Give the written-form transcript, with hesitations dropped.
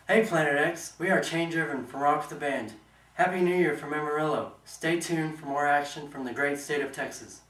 Hey Planet X, we are Change Irvin from Rock with the Band. Happy New Year from Amarillo. Stay tuned for more action from the great state of Texas.